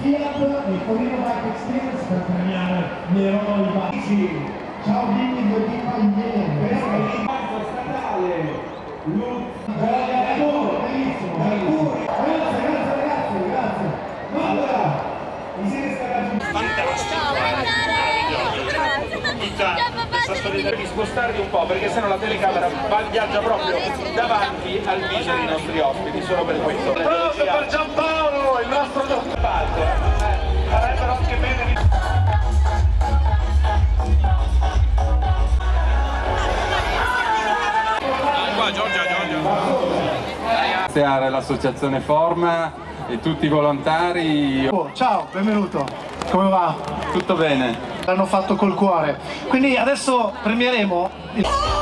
Fiat e Torino Bike Experience per premiare gli eroi basici. Ciao Bimbi, due di Pagliere. Questo è il mazzo statale. Bellissimo. Grazie. Allora, mi siete stati Devi spostarti un po' perché sennò la telecamera viaggia proprio davanti al viso dei nostri ospiti, solo per questo. applauso per Giampaolo, il nostro Palco. Farebbero anche bene. Qua Giorgia. Ringraziare l'associazione Forma e tutti i volontari. Ciao, benvenuto. Come va? Tutto bene. L'hanno fatto col cuore. Quindi adesso premieremo il...